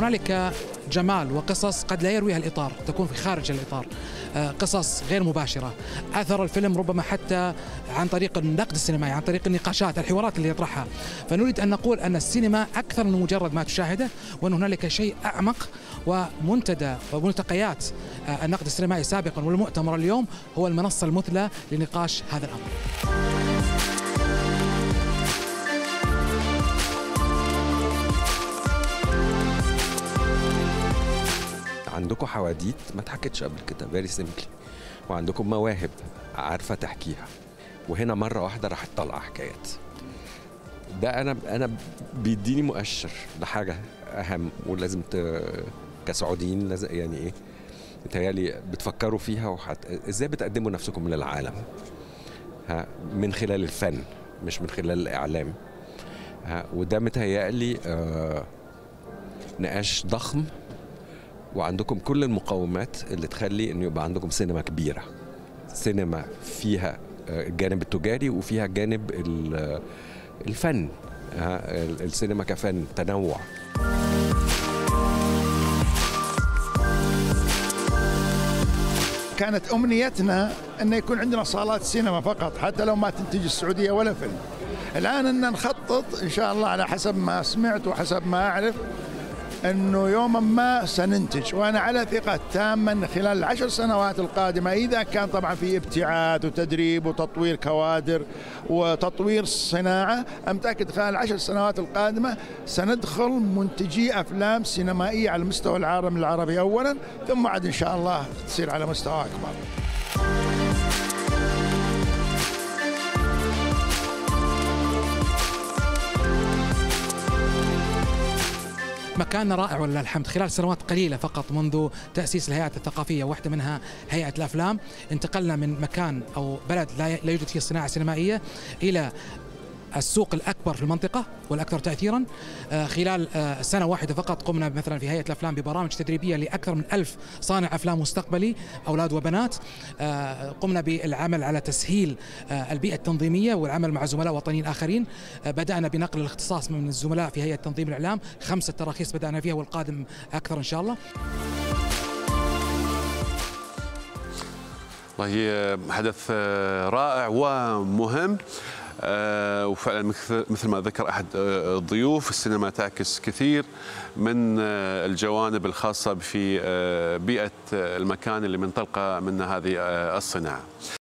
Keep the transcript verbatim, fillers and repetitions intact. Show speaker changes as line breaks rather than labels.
هنالك جمال وقصص قد لا يرويها الإطار، تكون في خارج الإطار، قصص غير مباشرة. أثر الفيلم ربما حتى عن طريق النقد السينمائي، عن طريق النقاشات، الحوارات اللي يطرحها. فنريد أن نقول أن السينما أكثر من مجرد ما تشاهده، وأن هنالك شيء أعمق، ومنتدى وملتقيات النقد السينمائي سابقا والمؤتمر اليوم هو المنصة المثلى لنقاش هذا الأمر.
عندكم حواديت ما اتحكتش قبل كده، فيري سيمبلي، وعندكم مواهب عارفه تحكيها، وهنا مره واحده راح تطلع حكايات. ده انا انا بيديني مؤشر لحاجه اهم، ولازم ت... كسعوديين لازم يعني ايه، متهيألي بتفكروا فيها وحت... ازاي بتقدموا نفسكم للعالم، ها، من خلال الفن مش من خلال الاعلام. ها، وده متهيألي آه نقاش ضخم، وعندكم كل المقومات اللي تخلي انه يبقى عندكم سينما كبيره، سينما فيها الجانب التجاري وفيها الجانب الفن، السينما كفن تنوع.
كانت امنيتنا ان يكون عندنا صالات سينما فقط، حتى لو ما تنتج السعوديه ولا فيلم. الان ان نخطط ان شاء الله على حسب ما سمعت وحسب ما اعرف أنه يوما ما سننتج، وأنا على ثقة تامة أن خلال العشر سنوات القادمة، إذا كان طبعا في ابتعاث وتدريب وتطوير كوادر وتطوير الصناعة، أمتأكد خلال العشر سنوات القادمة سندخل منتجي أفلام سينمائية على مستوى العالم العربي أولا، ثم عاد إن شاء الله تصير على مستوى أكبر.
مكاننا رائع ولله الحمد. خلال سنوات قليلة فقط منذ تأسيس الهيئات الثقافية، واحدة منها هيئة الأفلام، انتقلنا من مكان أو بلد لا يوجد فيه صناعة سينمائية إلى السوق الأكبر في المنطقة والأكثر تأثيرا. خلال سنة واحدة فقط قمنا مثلا في هيئة الأفلام ببرامج تدريبية لأكثر من ألف صانع أفلام مستقبلي، أولاد وبنات. قمنا بالعمل على تسهيل البيئة التنظيمية والعمل مع زملاء وطنيين آخرين. بدأنا بنقل الاختصاص من الزملاء في هيئة تنظيم الإعلام، خمسة تراخيص بدأنا فيها والقادم أكثر إن شاء الله.
والله حدث رائع ومهم، آه وفعلا مثل ما ذكر أحد الضيوف، السينما تعكس كثير من آه الجوانب الخاصة في آه بيئة المكان اللي منطلقة منه هذه آه الصناعة.